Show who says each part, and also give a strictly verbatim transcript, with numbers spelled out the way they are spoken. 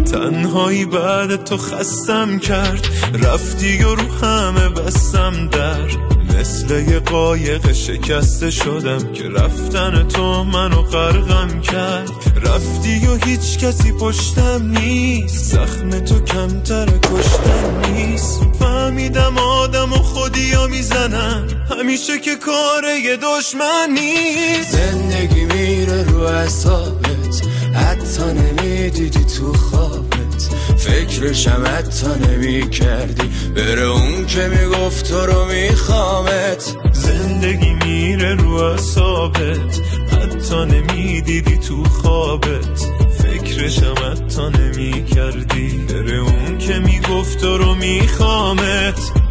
Speaker 1: تنهایی بعد تو خستم کرد، رفتی و رو همه بستم در، مثل یه قایق شکسته شدم که رفتن تو منو غرقم کرد. رفتی و هیچ کسی پشتم نیست، زخم تو کمتر کشتن نیست. فهمیدم آدم و خودیا میزنن همیشه که کار یه دشمن نیست.
Speaker 2: زندگی میره رو اعصابت، حتی نمیدیدی تو خوابت، فکرشم حتی نمی کردی بره اون که میگفت تو رو میخوامت.
Speaker 1: زندگی میره رو اعصابت، حتی نمیدیدی تو خوابت، فکرشم حتی نمی کردی بره اون که میگفت تو رو میخوامت.